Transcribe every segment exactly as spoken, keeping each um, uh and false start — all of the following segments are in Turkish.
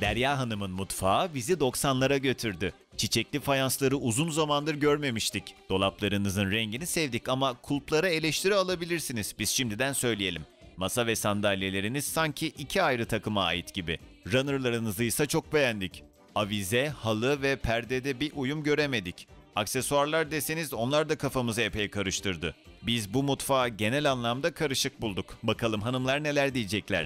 Derya Hanım'ın mutfağı bizi doksanlara götürdü. Çiçekli fayansları uzun zamandır görmemiştik. Dolaplarınızın rengini sevdik ama kulplara eleştiri alabilirsiniz. Biz şimdiden söyleyelim. Masa ve sandalyeleriniz sanki iki ayrı takıma ait gibi. Runnerlarınızı ise çok beğendik. Avize, halı ve perdede bir uyum göremedik. Aksesuarlar deseniz onlar da kafamızı epey karıştırdı. Biz bu mutfağı genel anlamda karışık bulduk. Bakalım hanımlar neler diyecekler.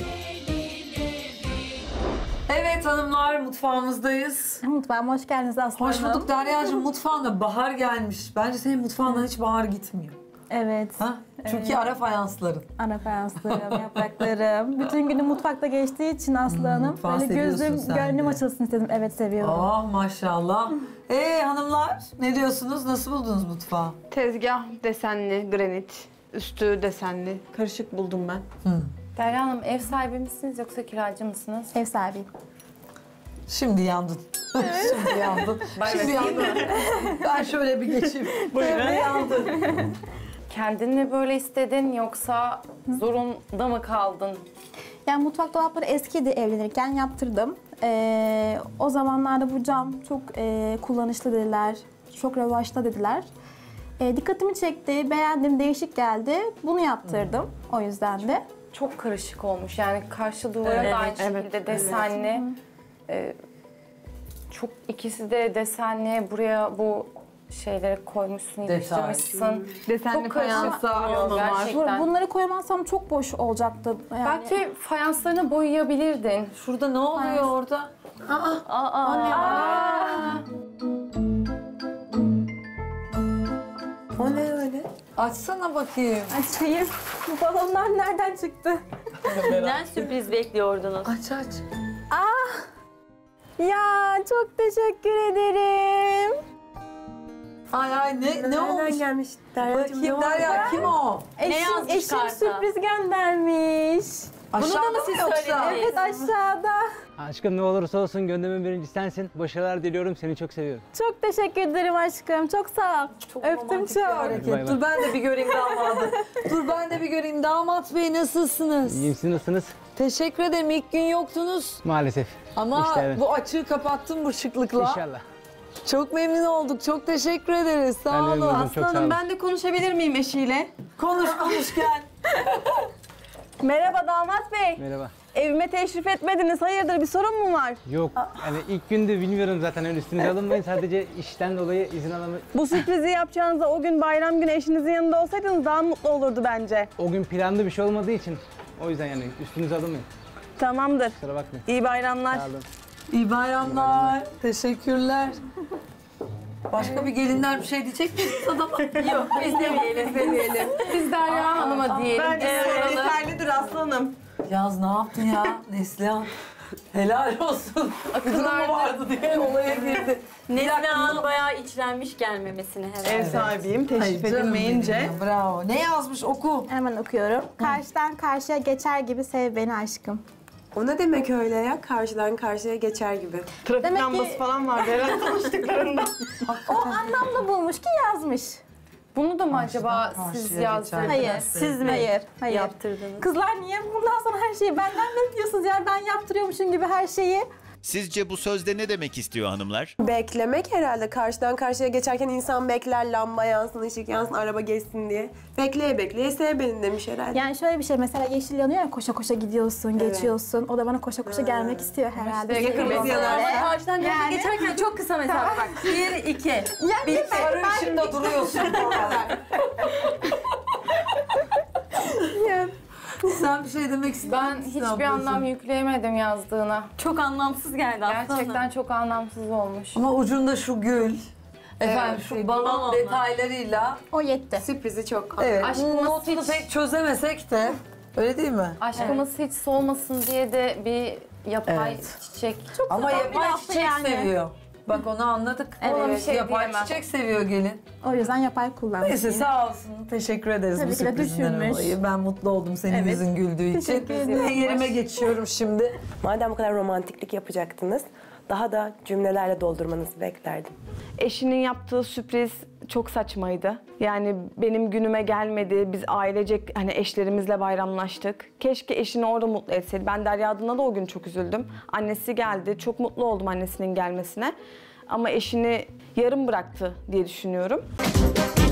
Evet hanımlar, mutfağımızdayız. Mutfağıma hoş geldiniz Aslı Hoş Hanım. bulduk Derya'cığım. Mutfağında bahar gelmiş. Bence senin mutfağından hiç bahar gitmiyor. Evet. Ha? Çünkü Evet. ara fayansların. Ana fayanslarım, yapraklarım. Bütün günü mutfakta geçtiği için Aslı Hanım. mutfağı Böyle seviyorsun gözüm, sen gönlüm de. açılsın istedim. Evet, seviyorum. Oh maşallah. Ee hanımlar ne diyorsunuz? Nasıl buldunuz mutfağı? Tezgah desenli, granit, üstü desenli. Karışık buldum ben. Derya Hanım, ev sahibi misiniz yoksa kiracı mısınız? Ev sahibiyim. Şimdi yandın. Şimdi yandın. Şimdi yandın. Ben şöyle bir geçeyim. Buyurun. Yandın. Kendin mi böyle istedin yoksa zorunda mı kaldın? Yani mutfak dolapları eskiydi, evlenirken yaptırdım. Ee, o zamanlarda bu cam çok e, kullanışlı dediler. Çok revaçta dediler. E, dikkatimi çekti, beğendim, değişik geldi. Bunu yaptırdım o yüzden de. Çok karışık olmuş. Yani karşı duvara da aynı şekilde desenli. Ee, çok ikisi de desenli. Buraya bu şeyleri koymuşsun, Detay. yapıştırmışsın. Desenli Çok karışık fayansa duruyor var. gerçekten. Bunları koymazsam çok boş olacaktı. Yani. Belki fayanslarını boyayabilirdin. Şurada ne oluyor orada? O ne öyle? Açsana bakayım. Açayım. Bu balonlar nereden çıktı? Neden sürpriz bekliyordunuz? Aç aç. Ya çok teşekkür ederim. Ay ay ne ne olmuş? gelmiş? Bakayım Derya kim o? Eşim, yazmış eşim karta? sürpriz göndermiş. Aşağıda mı siz yoksa? söylediniz? Evet, aşağıda. Aşkım ne olursa olsun gönlümün birincisi sensin. Başarılar diliyorum. Seni çok seviyorum. Çok teşekkür ederim aşkım. Çok sağ ol. Öptüm Romantik bir çok. hareket. Bay bay. Dur ben de bir göreyim damadı. Dur ben de bir göreyim. Damat bey nasılsınız? İyiyim, siz nasılsınız? Teşekkür ederim. İlk gün yoktunuz. Maalesef. Ama İşte evet. bu açığı kapattım bu şıklıkla. İnşallah. Çok memnun olduk. Çok teşekkür ederiz. Ben de Sağ memnun olun. oldum, çok sağ olun. Ben de konuşabilir miyim eşiyle? Konuş konuş gel. Merhaba damat bey. Merhaba. Evime teşrif etmediniz. Hayırdır, bir sorun mu var? Yok, hani ilk günde bilmiyorum zaten. Öyle üstünüze alınmayın. Sadece işten dolayı izin alamıyorum. Bu sürprizi yapacağınıza o gün bayram günü eşinizin yanında olsaydınız daha mutlu olurdu bence. O gün planlı bir şey olmadığı için o yüzden yani üstünüze alınmayın. Tamamdır. Kusura bakmayın. İyi bayramlar. Sağ olun. İyi bayramlar. Teşekkürler. Başka bir gelinler bir şey diyecek misiniz adama? Yok, biz demeyelim, demeyelim. Biz Derya Hanım'a diyelim. Bence yeterlidir aslanım. Yaz ne yaptın ya Neslihan? Helal olsun. Bir durum mu vardı diye olaya girdi. Neslihan bayağı içlenmiş gelmemesine herhalde. Ev sahibiyim, Ay teşrif canım edilmeyince. benim ya, bravo. Ne yazmış oku. Hemen okuyorum. Karşıdan karşıya geçer gibi sev beni aşkım. O ne demek öyle ya? Karşıdan karşıya geçer gibi. Trafik Demek lambası ki- falan vardı herhalde tanıştıklarında. O anlamda bulmuş ki yazmış. Bunu da mı acaba Karşıdan siz karşıya yazdınız? geçer. Hayır. Siz mi? Hayır. Hayır. Yaptırdınız. Kızlar niye bundan sonra her şeyi benden mi yapıyorsunuz? Yani ben yaptırıyormuşum gibi her şeyi. Sizce bu sözde ne demek istiyor hanımlar? Beklemek herhalde. Karşıdan karşıya geçerken insan bekler, lamba yansın, ışık yansın, araba geçsin diye. Bekleye bekleye sev beni demiş herhalde. Yani şöyle bir şey, mesela yeşil yanıyor ya, koşa koşa gidiyorsun, geçiyorsun. O da bana koşa koşa gelmek istiyor herhalde. İşte Seviyor kırmızı böyle. yanar. Karşıdan karşıya Yani- geçerken çok kısa mesafe bak. Bir, iki. Yani Bir ben- sarı ben- ışığında duruyorsun. Sen bir şey demek ister Ben misin hiçbir ablacığım? anlam yükleyemedim yazdığına. Çok anlamsız geldi aslanım. Gerçekten çok anlamsız olmuş. Ama ucunda şu gül, efendim şu sevdiğim balon balonlar. detaylarıyla, O yetti. Sürprizi çok. evet, Aşkımız notunu hiç- pek çözemesek de, öyle değil mi? Aşkımız hiç solmasın diye de bir yapay Evet. çiçek. Ama yapay lafı çiçek yani. seviyor. Bak onu anladık. Ona bir şey yapay diyemem. çiçek seviyor gelin. O yüzden yapay kullanmış. Neyse yine. sağ olsun. Teşekkür ederiz Tabii bu ki de sürprizinden düşünmüş. dolayı. Ben mutlu oldum senin Evet. yüzün güldüğü için. Teşekkür ederim. Ben yerime geçiyorum şimdi. Madem bu kadar romantiklik yapacaktınız, daha da cümlelerle doldurmanızı beklerdim. Eşinin yaptığı sürpriz çok saçmaydı. Yani benim günüme gelmedi. Biz ailecek hani eşlerimizle bayramlaştık. Keşke eşini orada mutlu etseydi. Ben Derya adına da o gün çok üzüldüm. Annesi geldi. Çok mutlu oldum annesinin gelmesine. Ama eşini yarım bıraktı diye düşünüyorum.